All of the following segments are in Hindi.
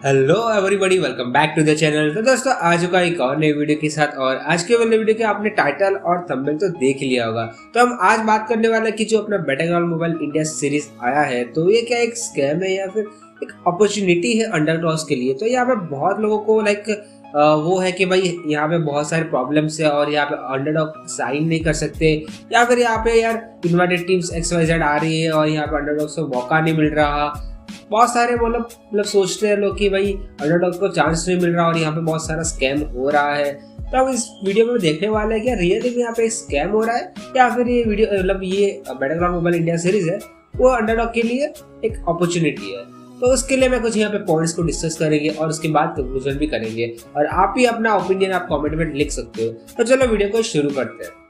Hello everybody, welcome back to the channel. तो दोस्तों आ चुका एक और नई वीडियो के साथ, और आज के वाले वीडियो के आपने टाइटल और थंबनेल तो देख लिया होगा। तो हम आज बात करने वाले कि जो अपना बैटलग्राउंड मोबाइल इंडिया सीरीज आया है, तो ये क्या एक स्कैम है या फिर एक अपॉर्चुनिटी है अंडरडॉग्स के लिए। तो यहाँ पे बहुत लोगों को वो है कि भाई यहाँ पे बहुत सारे प्रॉब्लम्स है और यहाँ पे अंडरडॉग साइन नहीं कर सकते, या फिर यहाँ पे यार इन्वाइटेड टीम्स XYZ आ रही है और यहाँ पे अंडरडॉग्स को मौका नहीं मिल रहा। बहुत सारे मतलब सोचते हैं लोग कि भाई अंडरडॉग को चांस नहीं मिल रहा और यहाँ पे बहुत सारा स्कैम हो रहा है। तो हम इस वीडियो में देखने वाले हैं कि रियली में यहाँ पे स्कैम हो रहा है या फिर ये वीडियो ये बैटलग्राउंड मोबाइल इंडिया सीरीज है वो अंडरडॉग के लिए एक अपॉर्चुनिटी है। तो उसके लिए मैं कुछ यहाँ पे पॉइंट्स को डिस्कस करेंगे और उसके बाद कंक्लूजन भी करेंगे, और आप भी अपना ओपिनियन आप कमेंट में लिख सकते हो। तो चलो वीडियो को शुरू करते हैं।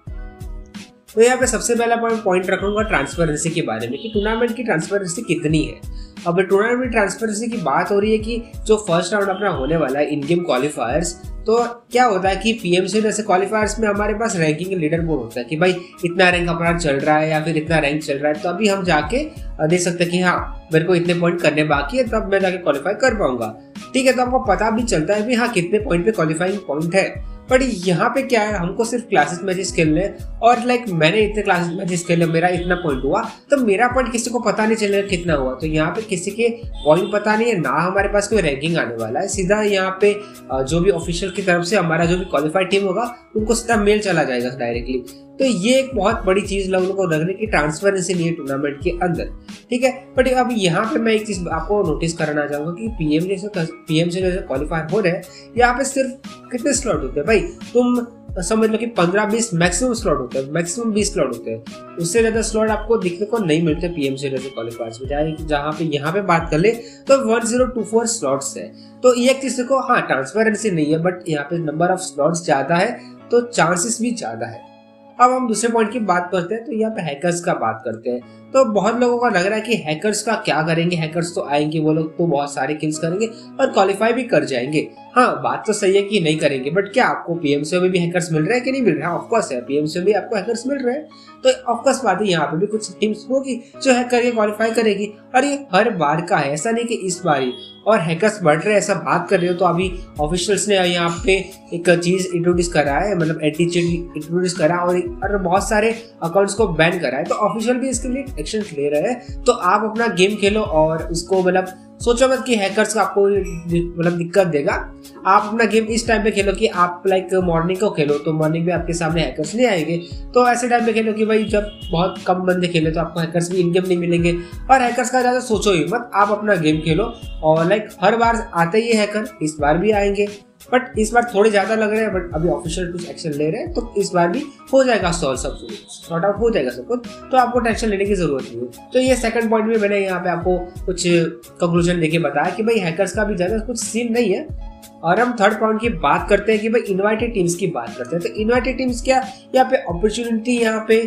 तो यहाँ पे सबसे पहला पॉइंट रखूंगा ट्रांसपेरेंसी के बारे में कि टूर्नामेंट की ट्रांसपेरेंसी कितनी है। अब टूर्नामेंट ट्रांसपेरेंसी की बात हो रही है कि जो फर्स्ट राउंड अपना होने वाला है इन गेम क्वालिफायर्स, तो क्या होता है कि पीएमसी जैसे क्वालिफायर्स में हमारे पास रैंकिंग लीडर बोर्ड होता है कि भाई इतना रैंक अपना चल रहा है या फिर इतना रैंक चल रहा है, तो अभी हम जाके देख सकते हैं कि हाँ मेरे को इतने पॉइंट करने बाकी है तब मैं जाके क्वालिफाई कर पाऊंगा। ठीक है, तो आपको पता भी चलता है कि हाँ कितने पॉइंट पे क्वालिफाइंग पॉइंट है। बट यहाँ पे क्या है, हमको सिर्फ क्लासेस मैचेस खेलने और मैंने इतने क्लासेस मैचेस खेले, मेरा इतना पॉइंट हुआ, तो मेरा पॉइंट किसी को पता नहीं चलेगा कितना हुआ। तो यहाँ पे किसी के पॉइंट पता नहीं है, ना हमारे पास कोई रैंकिंग आने वाला है। सीधा यहाँ पे जो भी ऑफिशियल की तरफ से हमारा जो भी क्वालिफाइड टीम होगा उनको सीधा मेल चला जाएगा डायरेक्टली। तो ये एक बहुत बड़ी चीज लोगों को रखने की ट्रांसपेरेंसी नहीं है टूर्नामेंट के अंदर। ठीक है, बट अब यहाँ पे मैं एक चीज आपको नोटिस कराना चाहूंगा कि पीएम से जैसे क्वालिफाई हो रहे हैं, यहाँ पे सिर्फ कितने स्लॉट होते हैं भाई, तुम समझ लो कि 15-20 मैक्सिमम स्लॉट होते हैं, मैक्सिमम 20 स्लॉट होते हैं। उससे ज्यादा स्लॉट आपको दिखने को नहीं मिलते पीएमसी जैसे क्वालिफायर्स में। जहाँ पे यहाँ पे बात कर ले तो 1024 स्लॉट्स है। तो ये चीज को हाँ ट्रांसपेरेंसी नहीं है, बट यहाँ पे नंबर ऑफ स्लॉट्स ज्यादा है तो चांसेस भी ज्यादा है। अब हम दूसरे पॉइंट की बात करते हैं, तो यहाँ पे हैकर्स का बात करते हैं। तो बहुत लोगों को लग रहा है कि हैकर्स का क्या करेंगे, हैकर्स तो आएंगे, वो लोग तो बहुत सारे किल्स करेंगे और क्वालिफाई भी कर जाएंगे। हाँ बात तो सही है कि नहीं करेंगे, बट क्या आपको पीएमसी में भी हैकर्स मिल रहे हैं कि नहीं मिल रहे हैं? ऑफकोर्स है, पीएमसी में भी आपको हैकर्स मिल रहे हैं। तो ऑफकोर्स बात है यहाँ पे भी कुछ टीम्स होगी जो हैक करके क्वालिफाई करेगी, और ये हर बार का है, ऐसा नहीं कि इस बार ही। और हैकर्स बढ़ रहे हैं ऐसा बात कर रहे हो, तो अभी ऑफिशियल्स ने यहाँ पे एक चीज इंट्रोड्यूस करा है, मतलब एंटी चीट इंट्रोड्यूस करा और बहुत सारे अकाउंट्स को बैन करा है। तो ऑफिशियल भी इसके लिए एक्शन ले रहे हैं। तो आप अपना गेम खेलो और उसको सोचो मत कि हैकर्स का आपको दिक्कत देगा। आप अपना गेम इस टाइम पे खेलो कि आप मॉर्निंग को खेलो, तो मॉर्निंग में आपके सामने हैकर्स नहीं आएंगे। तो ऐसे टाइम पे खेलो कि भाई जब बहुत कम बंदे खेले तो आपको हैकर्स भी इन गेम नहीं मिलेंगे, और हैकर्स का ज्यादा सोचो ही मत, आप अपना गेम खेलो। और हर बार आते ही हैकर, इस बार भी आएंगे, बट इस बार थोड़े ज्यादा लग रहे हैं, बट अभी ऑफिशियल कुछ एक्शन ले रहे हैं, तो इस बार भी हो जाएगा सॉर्ट आउट हो जाएगा सब कुछ, तो आपको टेंशन लेने की जरूरत नहीं है। तो ये सेकंड पॉइंट में मैंने यहाँ पे आपको कुछ कंक्लूजन देके बताया कि भाई हैकर्स का भी ज्यादा कुछ सीन नहीं है। और हम थर्ड पॉइंट की बात करते हैं कि भाई इन्वाइटेड टीम्स की बात करते हैं। तो इन्वाइटेड टीम्स क्या यहाँ पे अपॉर्चुनिटी यहाँ पे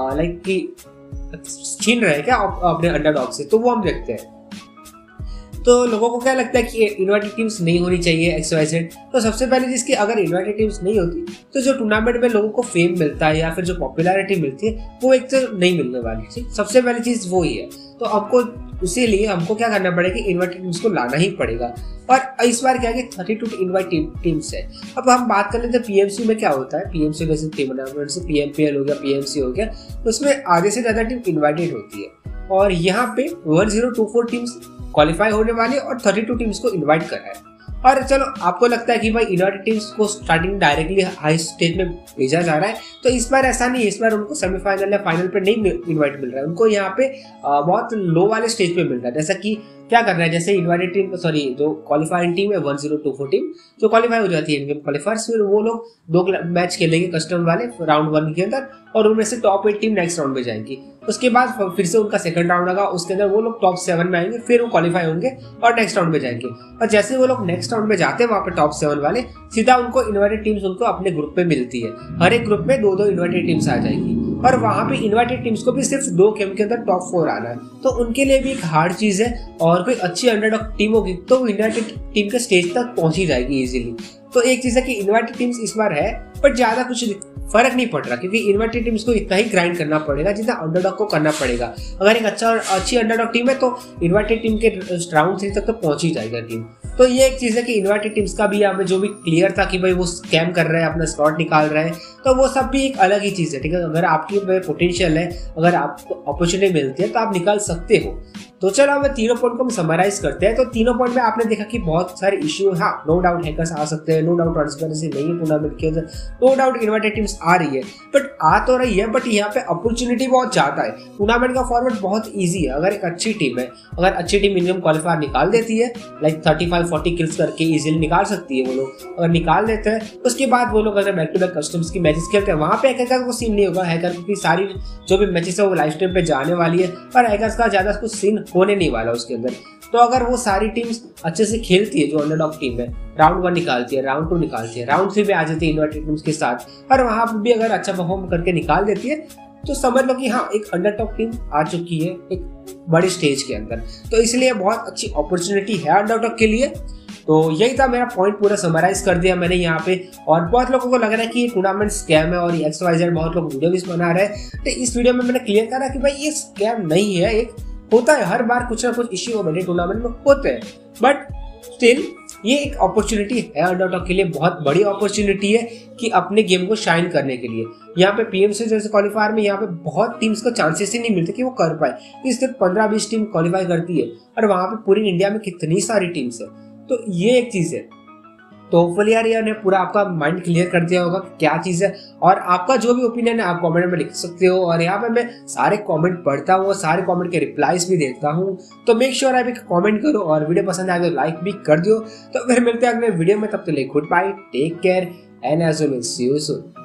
छीन रहे हैं क्या अपने अंडरडॉग से, तो वो हम देखते हैं। तो लोगों को क्या लगता है कि इन्वाइटेड टीम्स नहीं होनी चाहिए XYZ। तो सबसे पहली चीज कि अगर इन्वाइटेड टीम्स नहीं होती तो जो टूर्नामेंट में लोगों को फेम मिलता है या फिर जो पॉपुलैरिटी मिलती है वो एक तो नहीं मिलने वाली। ठीक, सबसे पहली चीज वो ही है। तो हमको क्या करना पड़ेगा कि इन्वाइटेड टीम्स को लाना ही पड़ेगा। और इस बार क्या है कि 32 इन्वाइटेड टीम्स है। अब हम बात कर लेते हैं पीएमसी में क्या होता है। पीएमसी जैसे टूर्नामेंट से PMPL हो गया, PMC हो गया, उसमें आधे से ज्यादा टीम इन्वाइटेड होती है। और यहाँ पे 1024 टीम्स क्वालिफाई होने वाली और 32 टीम्स को इनवाइट कर रहा है। और चलो आपको लगता है कि भाई इन्वाइटेड टीम्स को स्टार्टिंग डायरेक्टली हाई स्टेज में भेजा जा रहा है, तो इस बार ऐसा नहीं है। इस बार उनको सेमीफाइनल या फाइनल पे नहीं इनवाइट मिल रहा है, उनको यहाँ पे बहुत लो वाले स्टेज पे मिल रहा है। जैसा कि क्या करना है, जैसे इन्वाइटेड टीम जो क्वालिफाइंग टीम है 1024 टीम जो क्वालिफाई हो जाती है इन गेम क्वालिफायर्स, फिर वो लोग 2 मैच खेलेंगे कस्टम वाले राउंड 1 के अंदर, और उनमें से टॉप 8 टीम नेक्स्ट राउंड में जाएंगी। उसके बाद फिर से उनका सेकंड राउंड होगा, उसके अंदर वो लोग टॉप 7 में आएंगे, फिर वो क्वालिफाई होंगे और नेक्स्ट राउंड में जाएंगे। और जैसे वो लोग नेक्स्ट राउंड में जाते हैं वहां पे टॉप 7 वाले, सीधा उनको इन्वाइटेड टीम्स उनको अपने ग्रुप में मिलती है। हर एक ग्रुप में 2-2 इन्वाइटेड टीम्स आ जाएगी, और वहां पे इन्वाइटेड टीम्स को भी सिर्फ 2 गेम के अंदर टॉप 4 आना है। तो उनके लिए भी एक हार्ड चीज है, और कोई अच्छी अंडरडॉग टीम होगी तो वो इन्वाइटेड टीम के स्टेज तक पहुंची जाएगी इजीली। तो एक चीज है कि इन्वाइटेड टीम्स इस बार है, बट ज्यादा कुछ फर्क नहीं पड़ रहा, क्योंकि इन्वाइटेड टीम्स को इतना ही ग्राइंड करना पड़ेगा जितना अंडरडॉग को करना पड़ेगा। अगर एक अच्छी अंडरडॉग टीम है तो इन्वाइटेड टीम के राउंड 3 तक तो पहुंच ही जाएगा टीम। तो ये एक चीज है कि इन्वर्टेड टीम्स का भी यहाँ पे जो भी क्लियर था कि भाई वो स्कैम कर रहे हैं, अपना स्लॉट निकाल रहे हैं, तो वो सब भी एक अलग ही चीज है, ठीक है। अगर आपकी पोटेंशियल है, अगर आपको अपॉर्चुनिटी मिलती है तो आप निकाल सकते हो। तो चलो हमें तीनों पॉइंट को हम समराइज करते हैं। तो तीनों पॉइंट में आपने देखा कि बहुत सारे इश्यू, हाँ नो डाउट हैकर्स आ सकते हैं, नो डाउट ट्रांसपेरेंसी नहीं है टूर्नामेंट के अंदर, नो डाउट इन्वर्टेड टीम्स आ रही है, बट आ तो रही है, बट यहाँ पे अपॉर्चुनिटी बहुत ज्यादा है। टूर्नामेंट का फॉर्मेट बहुत ईजी है। अगर एक अच्छी टीम है, अगर अच्छी टीम मिनिमम क्वालिफायर निकाल देती है, लाइक 35-40 किल्स करके इजीली निकाल सकती है वो लोग, अगर निकाल देते हैं उसके बाद वो लोग अगर बैक टू बैक कस्टम्स की मैचेस खेलते हैं, वहां पे हैकर को सीन नहीं होगा। हैकर की सारी जो भी मैचेस है वो लाइव स्ट्रीम पे जाने वाली है और हैकर्स का ज्यादा कुछ सीन होने नहीं वाला उसके अंदर। तो अगर वो सारी टीम्स अच्छे से खेलती है, जो अंडरडॉग टीम है, राउंड 1 निकालती है, राउंड 2 निकालती है, राउंड 3 पे आ जाती है इन्वर्टेड टीम्स के साथ, और वहां पर भी अगर अच्छा परफॉर्म करके निकाल देती है, तो समझ लो कि हाँ एक अंडरडॉग टीम आ चुकी है एक बड़ी स्टेज के अंदर। तो इसलिए बहुत अच्छी अपॉर्चुनिटी है अंडरडॉग के लिए। तो यही था मेरा पॉइंट, पूरा समराइज कर दिया मैंने यहाँ पे। और बहुत लोगों को लग रहा है कि ये टूर्नामेंट स्कैम है और XYZ बहुत लोग वीडियो भी बना रहे हैं, तो इस वीडियो में मैंने क्लियर करा कि भाई ये स्कैम नहीं है। एक होता है हर बार कुछ ना कुछ इश्यू बड़े टूर्नामेंट में होते हैं, बट स्टिल ये एक अपॉर्चुनिटी है अंडरडॉग के लिए, बहुत बड़ी अपॉर्चुनिटी है कि अपने गेम को शाइन करने के लिए। यहाँ पे PMC जैसे क्वालिफायर में यहाँ पे बहुत टीम्स को चांसेस ही नहीं मिलते कि वो कर पाए, इसलिए 15-20 टीम क्वालिफाई करती है, और वहां पे पूरी इंडिया में कितनी सारी टीम्स है। तो ये एक चीज है। तो होपफुली यार ये ने पूरा आपका माइंड क्लियर कर दिया होगा क्या चीज है, और आपका जो भी ओपिनियन है आप कमेंट में लिख सकते हो, और यहाँ पे मैं सारे कमेंट पढ़ता हूँ, सारे कमेंट के रिप्लाईज भी देता हूँ। तो मेक श्योर आप कमेंट करो, और वीडियो पसंद आए तो लाइक भी कर दियो। तो फिर मिलते हैं अगले वीडियो में, तब तक good bye, take care and as always see you soon.